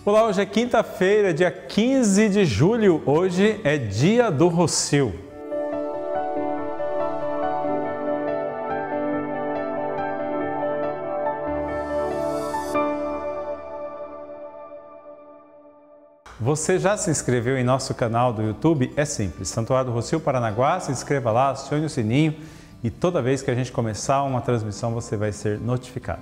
Olá, hoje é quinta-feira, dia 15 de julho. Hoje é dia do Rocio. Você já se inscreveu em nosso canal do YouTube? É simples, Santuário do Rocio Paranaguá, se inscreva lá, acione o sininho e toda vez que a gente começar uma transmissão você vai ser notificado.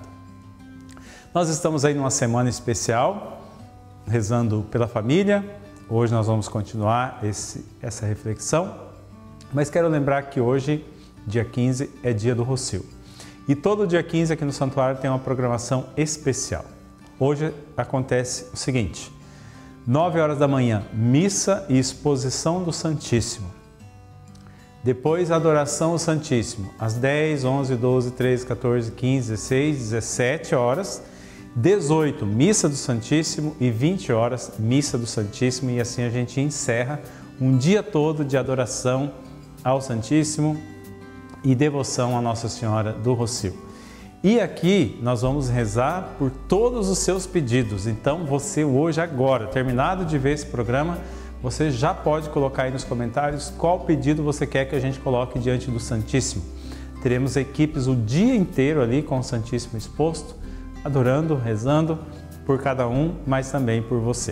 Nós estamos aí numa semana especial, rezando pela família. Hoje nós vamos continuar essa reflexão, mas quero lembrar que hoje, dia 15, é dia do Rocio. E todo dia 15 aqui no Santuário tem uma programação especial. Hoje acontece o seguinte: 9 horas da manhã, missa e exposição do Santíssimo. Depois, adoração ao Santíssimo, às 10, 11, 12, 13, 14, 15, 16, 17 horas. 18, missa do Santíssimo e 20 horas, missa do Santíssimo. E assim a gente encerra um dia todo de adoração ao Santíssimo e devoção à Nossa Senhora do Rocio. E aqui nós vamos rezar por todos os seus pedidos. Então você hoje, agora, terminado de ver esse programa, você já pode colocar aí nos comentários qual pedido você quer que a gente coloque diante do Santíssimo. Teremos equipes o dia inteiro ali com o Santíssimo exposto, adorando, rezando por cada um, mas também por você.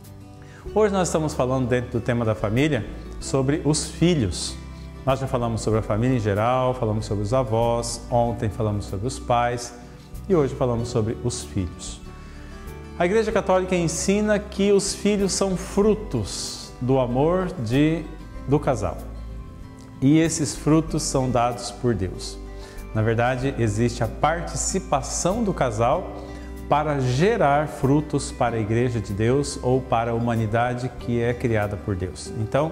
Hoje nós estamos falando, dentro do tema da família, sobre os filhos. Nós já falamos sobre a família em geral, falamos sobre os avós, ontem falamos sobre os pais e hoje falamos sobre os filhos. A Igreja Católica ensina que os filhos são frutos do amor do casal. E esses frutos são dados por Deus. Na verdade, existe a participação do casal para gerar frutos para a Igreja de Deus ou para a humanidade que é criada por Deus. Então,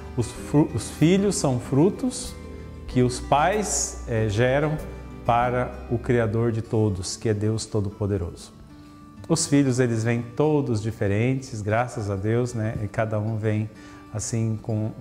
os filhos são frutos que os pais geram para o Criador de todos, que é Deus Todo-Poderoso. Os filhos, eles vêm todos diferentes, graças a Deus, né? E cada um vem assim com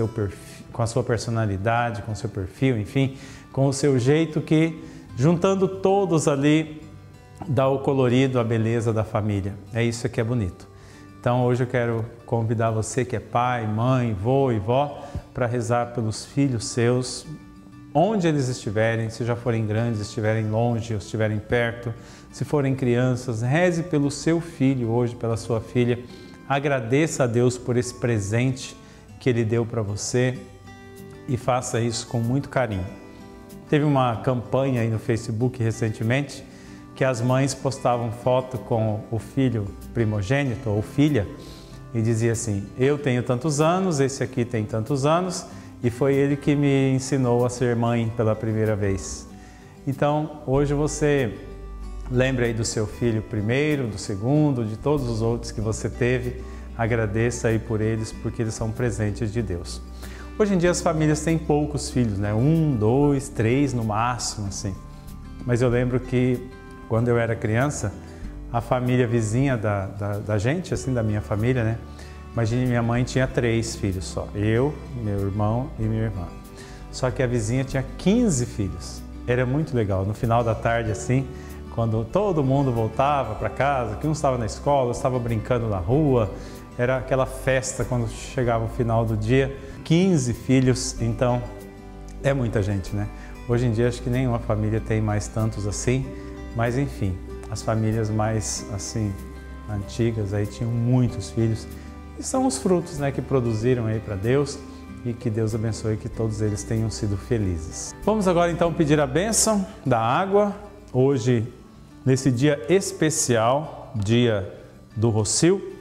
a sua personalidade, com o seu perfil, enfim, com o seu jeito que, juntando todos ali, dá o colorido, a beleza da família. É isso que é bonito. Então hoje eu quero convidar você que é pai, mãe, vô e vó para rezar pelos filhos seus, onde eles estiverem, se já forem grandes, estiverem longe ou estiverem perto, se forem crianças, reze pelo seu filho hoje, pela sua filha. Agradeça a Deus por esse presente que Ele deu para você e faça isso com muito carinho. Teve uma campanha aí no Facebook recentemente que as mães postavam foto com o filho primogênito ou filha e dizia assim: eu tenho tantos anos, esse aqui tem tantos anos e foi ele que me ensinou a ser mãe pela primeira vez. Então hoje você lembre aí do seu filho primeiro, do segundo, de todos os outros que você teve. Agradeça aí por eles, porque eles são presentes de Deus. Hoje em dia as famílias têm poucos filhos, né? 1, 2, 3 no máximo, assim. Mas eu lembro que quando eu era criança, a família vizinha da gente, assim, da minha família, né? Imagine, minha mãe tinha 3 filhos só. Eu, meu irmão e minha irmã. Só que a vizinha tinha 15 filhos. Era muito legal. No final da tarde, assim, quando todo mundo voltava para casa, que um estava na escola, estava brincando na rua, era aquela festa quando chegava o final do dia. 15 filhos, então é muita gente, né? Hoje em dia acho que nenhuma família tem mais tantos assim, mas enfim, as famílias mais assim antigas aí tinham muitos filhos e são os frutos, né, que produziram aí para Deus e que Deus abençoe que todos eles tenham sido felizes. Vamos agora então pedir a bênção da água, hoje nesse dia especial, dia do Rocio.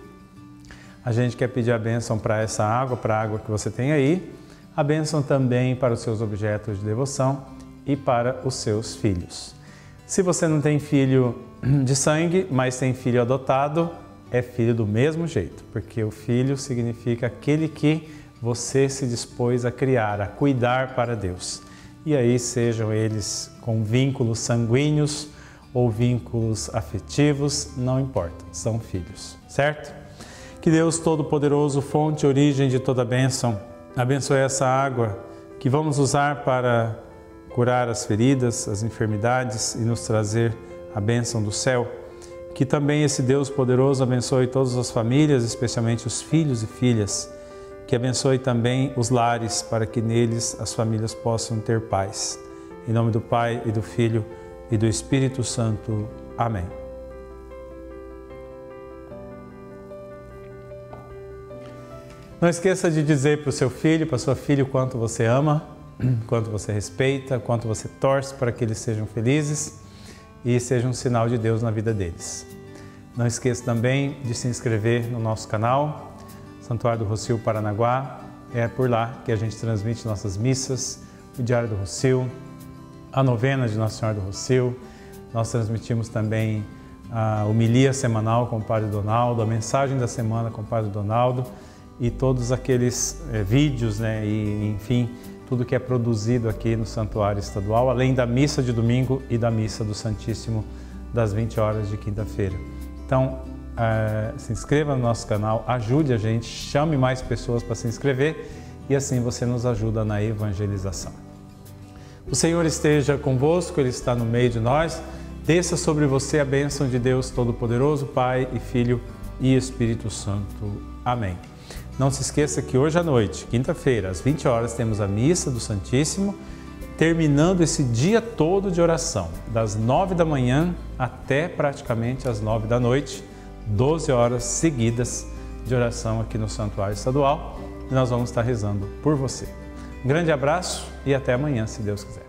A gente quer pedir a bênção para essa água, para a água que você tem aí, a bênção também para os seus objetos de devoção e para os seus filhos. Se você não tem filho de sangue, mas tem filho adotado, é filho do mesmo jeito, porque o filho significa aquele que você se dispôs a criar, a cuidar para Deus. E aí sejam eles com vínculos sanguíneos ou vínculos afetivos, não importa, são filhos, certo? Que Deus Todo-Poderoso, fonte e origem de toda bênção, abençoe essa água que vamos usar para curar as feridas, as enfermidades e nos trazer a bênção do céu. Que também esse Deus poderoso abençoe todas as famílias, especialmente os filhos e filhas. Que abençoe também os lares, para que neles as famílias possam ter paz. Em nome do Pai, e do Filho, e do Espírito Santo. Amém. Não esqueça de dizer para o seu filho, para a sua filha, o quanto você ama, quanto você respeita, quanto você torce para que eles sejam felizes e seja um sinal de Deus na vida deles. Não esqueça também de se inscrever no nosso canal, Santuário do Rossio Paranaguá. É por lá que a gente transmite nossas missas, o Diário do Rossio, a novena de Nossa Senhora do Rossio. Nós transmitimos também a homilia semanal com o Padre Donaldo, a mensagem da semana com o Padre Donaldo e todos aqueles vídeos, e enfim, tudo que é produzido aqui no Santuário Estadual, além da missa de domingo e da missa do Santíssimo das 20 horas de quinta-feira. Então, se inscreva no nosso canal, ajude a gente, chame mais pessoas para se inscrever e assim você nos ajuda na evangelização. O Senhor esteja convosco, Ele está no meio de nós. Desça sobre você a bênção de Deus Todo-Poderoso, Pai e Filho e Espírito Santo. Amém. Não se esqueça que hoje à noite, quinta-feira, às 20 horas, temos a missa do Santíssimo, terminando esse dia todo de oração, das 9 da manhã até praticamente as 9 da noite, 12 horas seguidas de oração aqui no Santuário Estadual, e nós vamos estar rezando por você. Um grande abraço e até amanhã, se Deus quiser.